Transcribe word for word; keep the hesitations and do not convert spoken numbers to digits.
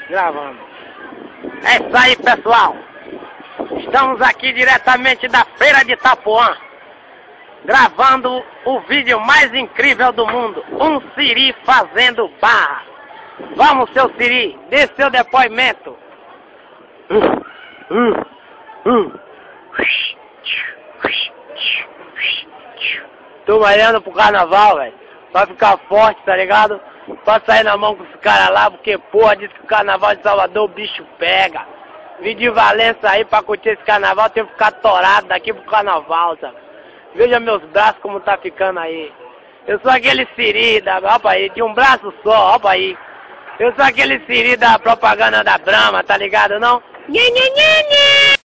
Gravando. É isso aí, pessoal. Estamos aqui diretamente da Feira de Itapuã, gravando o vídeo mais incrível do mundo. Um siri fazendo barra. Vamos, seu siri, dê seu depoimento. Tô malhando pro carnaval, velho. Pra ficar forte, tá ligado? Pra sair na mão com os caras lá, porque porra, diz que o carnaval de Salvador o bicho pega. Vim de Valença aí pra curtir esse carnaval, tenho que ficar torado daqui pro carnaval, sabe? Veja meus braços como tá ficando aí. Eu sou aquele siri da... Opa aí, de um braço só, opa aí. Eu sou aquele siri da propaganda da Brahma, tá ligado não? Nhê, nhê, nhê, nhê.